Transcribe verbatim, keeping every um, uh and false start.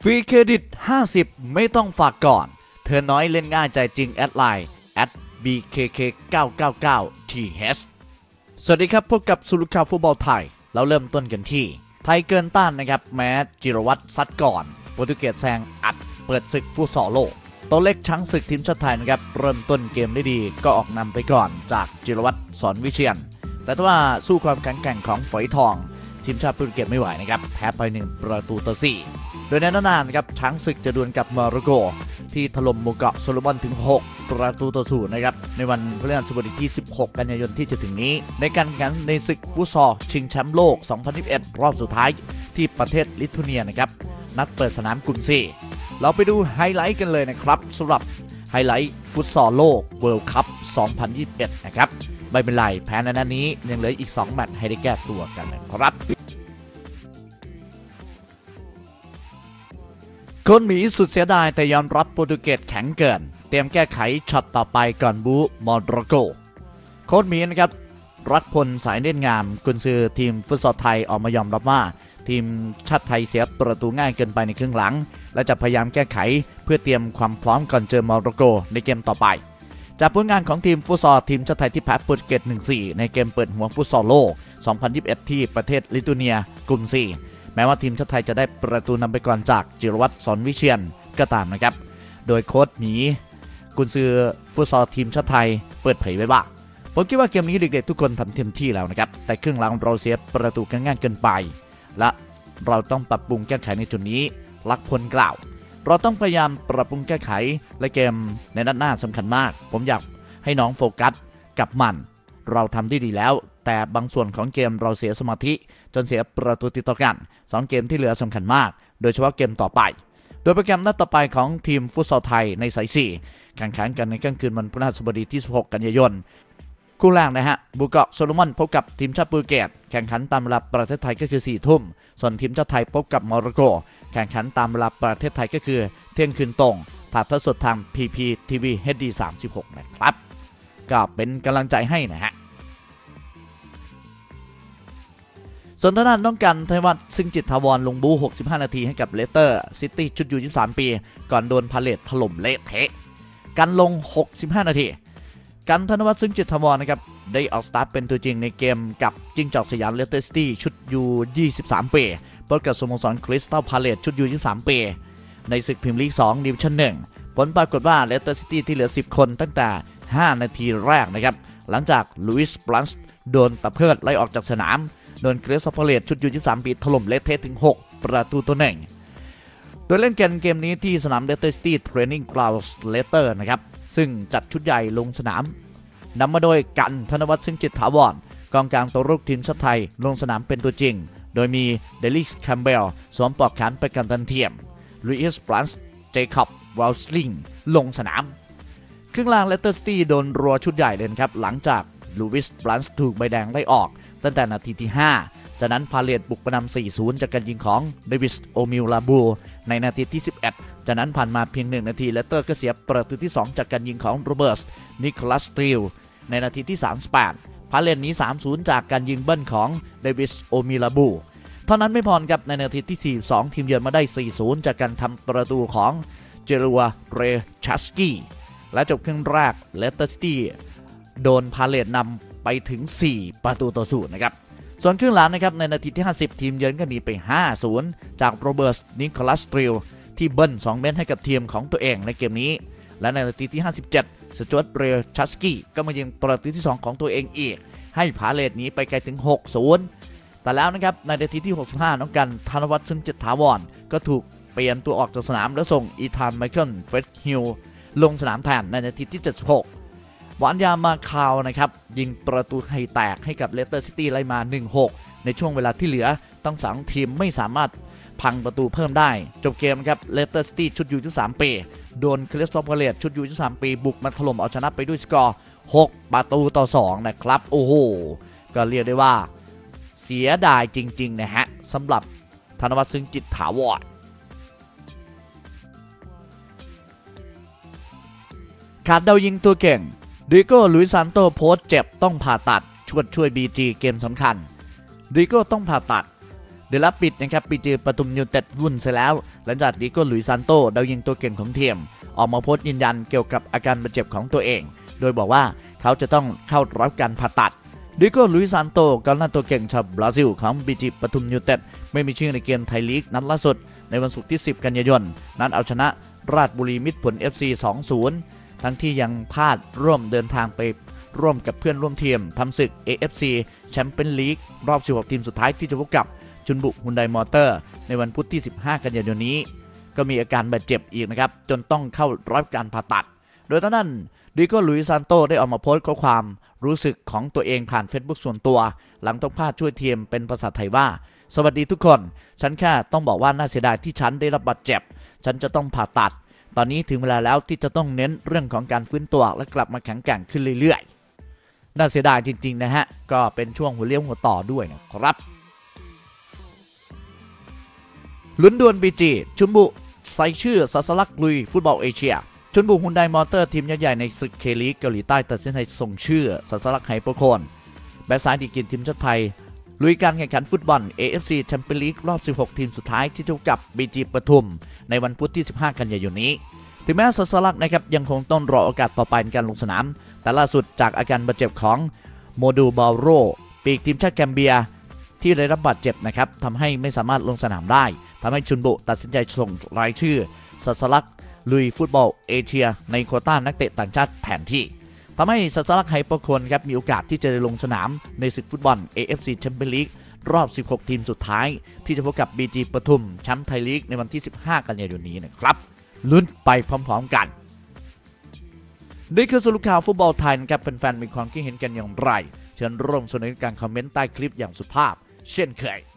ฟรีเครดิตห้าสิบไม่ต้องฝากก่อนเธอน้อยเล่นง่ายใจจริงแอดไลน์ แอท บี เค เค เก้า เก้า เก้า ที เอช สวัสดีครับพบกับสุรุข่าวฟุตบอลไทยเราเริ่มต้นกันที่ไทยเกินต้านนะครับแม้จิรวัตรซัดก่อนโปรตุเกสแซงอัดเปิดศึกฟุตซอลโลกตัวเล็กช้างศึกทีมชาติไทยนะครับเริ่มต้นเกมได้ดีก็ออกนำไปก่อนจากจิรวัตรสอนวิเชียรแต่ว่าสู้ความแข็งแกร่งของฝอยทองทีมชาติโปรตุเกสไม่ไหวนะครับแพ้ไปหนึ่งประตูต่อสี่โดยในนั้นนะครับช้างศึกจะดวลกับโมร็อกโกที่ถล่มหมู่เกาะโซโลมอนถึงหกประตูต่อศูนย์นะครับในวันพฤหัสบดีที่สิบหกกันยายนที่จะถึงนี้ในการแข่งขันในศึกฟุตซอลชิงแชมป์โลกสองพันยี่สิบเอ็ดรอบสุดท้ายที่ประเทศลิทัวเนียนะครับนัดเปิดสนามกรุงซีเราไปดูไฮไลท์กันเลยนะครับสำหรับไฮไลท์ฟุตซอลโลกเวิลด์คัพสองพันยี่สิบเอ็ดนะครับไม่เป็นไรแพ้ในนัดนี้ยังเหลืออีกสองแมตช์ให้ได้แก้ตัวกันนะครับคนหมีสุดเสียดายแต่ยอมรับโปรตุเกสแข็งเกินเตรียมแก้ไขช็อตต่อไปก่อนบูโมร็อกโกโค้ชหมีนะครับรักพลสายเล่นงามกุนซือทีมฟุตซอลไทยออกมายอมรับว่าทีมชาติไทยเสียประตูง่ายเกินไปในครึ่งหลังและจะพยายามแก้ไขเพื่อเตรียมความพร้อมก่อนเจอโมร็อกโกในเกมต่อไปจากผลงานของทีมฟุตซอลทีมชาติไทยที่แพ้โปรตุเกส หนึ่งสี่ ในเกมเปิดหัวฟุตซอลโลกสองพันยี่สิบเอ็ดที่ประเทศลิทัวเนียกรุงซีแม้ว่าทีมชาติไทยจะได้ประตูนำไปก่อนจากจิรวัตรสอนวิเชียรก็ตามนะครับโดยโค้ชหมีกุนซือฟุตซอลทีมชาติไทยเปิดเผยไว้ว่าผมคิดว่าเกมนี้เด็กๆทุกคนทำเต็มที่แล้วนะครับแต่ครึ่งหลังเราเสียประตูง่ายเกินไปและเราต้องปรับปรุงแก้ไขในจุดนี้ลักพลกล่าวเราต้องพยายามปรับปรุงแก้ไขและเกมในนัดหน้าสำคัญมากผมอยากให้น้องโฟกัสกับมันเราทำได้ดีแล้วแต่บางส่วนของเกมเราเสียสมาธิจนเสียประตูติดต่อกันสองเกมที่เหลือสำคัญมากโดยเฉพาะเกมต่อไปโดยโปรแกรมนัดต่อไปของทีมฟุตซอลไทยในสายสี่แข่งขันกันในกลางคืนวันพฤหัสบดีที่สิบหกกันยายนคู่แรกนะฮะหมู่เกาะโซโลมอนพบกับทีมชาติโปรตุเกสแข่งขันตามเวลาประเทศไทยก็คือสี่ทุ่มส่วนทีมชาติไทยพบกับโมร็อกโกแข่งขันตามเวลาประเทศไทยก็คือเที่ยงคืนตรงถ่ายทอดสดทาง พี พี ที วี เอช ดี สามสิบหกนะครับก็เป็นกำลังใจให้นะฮะส่วนทางด้านน้องกันธนวัฒน์ซึ่งจิตถาวรลงบูหกสิบห้านาทีให้กับเลสเตอร์ซิตี้ชุดยูยี่สิบสามปีก่อนโดนพาเลทถล่มเละเทะกันลงหกสิบห้านาทีกันธนวัฒน์ซึ่งจิตถาวรนะครับได้ออกสตาร์ทเป็นตัวจริงในเกมกับจิ้งจอกสยามเลสเตอร์ซิตี้ชุดยูยี่สิบสามปีพบกับสโมสรคริสตัลพาเลทชุดยูยี่สิบสามปีในศึกพรีเมียร์ลีกสองดิวิชั่นหนึ่งผลปรากฏว่าเลสเตอร์ซิตี้ที่เหลือสิบคนตั้งแต่ห้านาทีแรกนะครับหลังจากลุยส์บลันส์โดนตะเพิดไล่ออกจากสนามโดนคริสตัลพาเลทชุดยูยี่สิบสามปีถล่มเละเทะถึงหกประตูต่อหนึ่งโดยเล่นกันเกมนี้ที่สนามเลสเตอร์ซิตี้เทรนนิ่งกราวด์เลสเตอร์นะครับซึ่งจัดชุดใหญ่ลงสนามนำมาโดยกันธนวัฒน์ซึ่งจิตถาวรกองกลางตัวรุกทีมชาติไทยลงสนามเป็นตัวจริงโดยมีเดลิสแคมเบลสวมปลอกแขนไปกันตันเทียมลุยส์บลันส์เจคอบวอลสลิงลงสนามครึ่งล่างเลสเตอร์ซิตี้โดนรัวชุดใหญ่เลยครับหลังจากลูวิสบลันส์ถูกใบแดงไล่ออกตั้งแต่นาทีที่ห้าจากนั้นพาเลทบุกประนำ สี่ศูนย์ จากการยิงของเดวิสโอมิลลาบูในนาทีที่สิบเอ็ดจากนั้นผ่านมาเพียงหนึ่งนาทีเลสเตอร์ก็เสียประตูที่สองจากการยิงของโรเบิร์ตนิโคลัสสตีลในนาทีที่สามสิบแปดพาเลทนี้ สามศูนย์ จากการยิงเบิ้ลของเดวิสโอมิลลาบูเท่านั้นไม่พอครับในนาทีที่สี่สิบสองทีมเยือนมาได้ สี่ศูนย์ จากการทำประตูของเจรัวเรชัสกี้และจบครึ่งแรกเลสเตอร์ซิตี้โดนพาเลทนำไปถึงสี่ประตูต่อศูนย์นะครับส่วนครึ่งหลังนะครับในนาทีที่ห้าสิบทีมเยือนก็หนีไป ห้าศูนย์ จากโรเบิร์ตนิโคลัสสตีลที่เบิ้ลสองเม็ดให้กับทีมของตัวเองในเกมนี้และในนาทีที่ห้าสิบเจ็ดสจ๊วตเรชัสกี้ก็มายิงประตูที่สองของตัวเองอีกให้พาเลทนี้ไปไกลถึง หกศูนย์ แต่แล้วนะครับในนาทีที่หกสิบห้าน้องกันธนวัฒน์ซึ่งจิตถาวรก็ถูกเปลี่ยนตัวออกจากสนามแล้วส่งอีธานไมเคิลเฟรดฮิลลงสนามแทนในนาทีที่เจ็ดสิบหกหวานยามาคาวนะครับยิงประตูให้แตกให้กับเลสเตอร์ซิตี้ไล่มา หนึ่งหก ในช่วงเวลาที่เหลือต้องสองทีมไม่สามารถพังประตูเพิ่มได้จบเกมครับเลสเตอร์ซิตี้ชุดยูยี่สิบสามปีโดนคริสตัลพาเลทชุดยูยี่สิบสามปีบุกมาถล่มเอาชนะไปด้วยสกอร์หกประตูต่อสองนะครับโอ้โหก็เรียกได้ว่าเสียดายจริงๆนะฮะสำหรับธนวัฒน์ซึ่งจิตถาวรขาดดาวยิงตัวเก่งดิโก้ลุยซานโตโพสเจ็บต้องผ่าตัดชวดช่วย บี จี เกมสำคัญดิโก้ต้องผ่าตัดเดลปิดนะครับปีจีปทุมยูไนเต็ดวุ่นเสียแล้วหลังจากดิโก้หลุยส์ซานโตดาวยิงตัวเก่งของทีมออกมาโพสต์ยืนยันเกี่ยวกับอาการบาดเจ็บของตัวเองโดยบอกว่าเขาจะต้องเข้ารับการผ่าตัดดิโก้หลุยส์ซานโตกองหน้าตัวเก่งชาวบราซิลของบีจีปทุมยูไนเต็ดไม่มีชื่อในเกมไทยลีกนัดล่าสุดในวันศุกร์ที่สิบกันยายนนั้นเอาชนะราชบุรีมิตรผล เอฟ ซี สองศูนย์ ทั้งที่ยังพลาดร่วมเดินทางไปร่วมกับเพื่อนร่วมทีมทำศึก เอ เอฟ ซี แชมเปี้ยนลีกรอบสิบหกทีมสุดท้ายที่จะพบกับชุนบุฮุนไดมอเตอร์ในวันพุธที่สิบห้ากันยายนนี้ก็มีอาการบาดเจ็บอีกนะครับจนต้องเข้ารับการผ่าตัดโดยตอนนั้นดิโก้หลุยส์ซานโตได้ออกมาโพสต์ข้อความรู้สึกของตัวเองผ่าน Facebook ส่วนตัวหลังต้องพลาดช่วยทีมเป็นภาษาไทยว่าสวัสดีทุกคนฉันแค่ต้องบอกว่าน่าเสียดายที่ฉันได้รับบาดเจ็บฉันจะต้องผ่าตัดตอนนี้ถึงเวลาแล้วที่จะต้องเน้นเรื่องของการฟื้นตัวและกลับมาแข็งแกร่งขึ้นเรื่อยๆน่าเสียดายจริงๆนะฮะก็เป็นช่วงหัวเลี้ยวหัวต่อด้วยนะครับลุ้นดวลบีจีชุนบุใส่ชื่อสัสลักลุยฟุตบอลเอเชียชุนบุฮุนไดมอเตอร์ทีมยักษ์ใหญ่ในศึกเคลีกเกาหลีใต้ตัดสินใจส่งชื่อสัสลักไฮโปโคนแบ็คซ้ายดีกรีทีมชาติไทยลุยการแข่งขันฟุตบอล เอ เอฟ ซี แชมเปี้ยนลีกรอบสิบหกทีมสุดท้ายที่จะพบกับ บี จี ปทุมในวันพุธที่สิบห้ากันยายนนี้ถึงแม้สัสลักนะครับยังคงต้องรอโอกาสต่อไปในการลงสนามแต่ล่าสุดจากอาการบาดเจ็บของโมดูบาโรปีกทีมชาติแกมเบียที่ได้รับบาดเจ็บนะครับทำให้ไม่สามารถลงสนามได้ทำให้ชุนบุตัดสินใจส่งรายชื่อสัสลักลุยฟุตบอลเอเชียในโควต้านักเตะต่างชาติแทนที่ทำให้สัสลักไฮโปโคนครับมีโอกาสที่จะได้ลงสนามในศึกฟุตบอล เอ เอฟ ซี แชมเปี้ยนลีกรอบสิบหกทีมสุดท้ายที่จะพบกับ บี จี ปทุมแชมป์ไทยลีกในวันที่สิบห้ากันยายนนี้นะครับลุ้นไปพร้อมๆกันนี่คือสรุปข่าวฟุตบอลไทยนะครับแฟนๆมีความคิดเห็นกันอย่างไรเชิญร่วมสนุนการคอมเมนต์ใต้คลิปอย่างสุภาพเช่นเคย